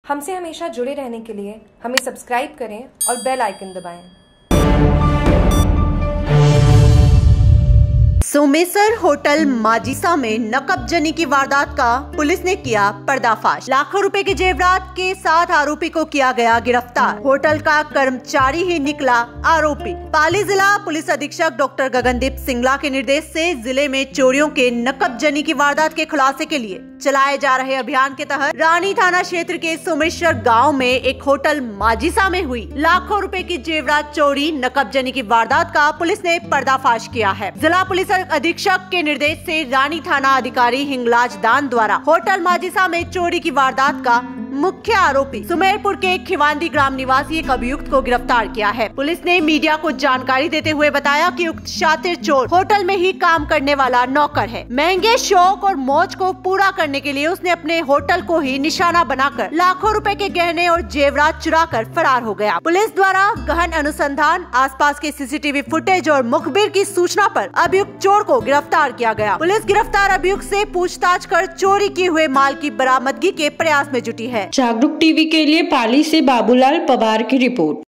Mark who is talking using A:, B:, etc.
A: हमसे हमेशा जुड़े रहने के लिए हमें सब्सक्राइब करें और बेल आइकन दबाएं।
B: सोमेश्वर होटल माजिसा में नकबजनी की वारदात का पुलिस ने किया पर्दाफाश। लाखों रुपए के जेवरात के साथ आरोपी को किया गया गिरफ्तार। होटल का कर्मचारी ही निकला आरोपी। पाली जिला पुलिस अधीक्षक डॉक्टर गगनदीप सिंगला के निर्देश से जिले में चोरियों के नकबजनी की वारदात के खुलासे के लिए चलाए जा रहे अभियान के तहत रानी थाना क्षेत्र के सोमेश्वर गाँव में एक होटल माजिसा में हुई लाखों रुपए की जेवरात चोरी नकबजनी की वारदात का पुलिस ने पर्दाफाश किया है। जिला पुलिस अधीक्षक के निर्देश से रानी थाना अधिकारी हिंगलाज दान द्वारा होटल माजिसा में चोरी की वारदात का मुख्य आरोपी सुमेरपुर के खिवांदी ग्राम निवासी एक अभियुक्त को गिरफ्तार किया है। पुलिस ने मीडिया को जानकारी देते हुए बताया कि उक्त शातिर चोर होटल में ही काम करने वाला नौकर है। महंगे शौक और मौज को पूरा करने के लिए उसने अपने होटल को ही निशाना बनाकर लाखों रुपए के गहने और जेवरात चुरा कर फरार हो गया। पुलिस द्वारा गहन अनुसंधान, आसपास के सीसीटीवी फुटेज और मुखबिर की सूचना पर अभियुक्त चोर को गिरफ्तार किया गया। पुलिस गिरफ्तार अभियुक्त से पूछताछ कर चोरी किए हुए माल की बरामदगी के प्रयास में जुटी है।
C: जागरूक टीवी के लिए पाली से बाबूलाल पवार की रिपोर्ट।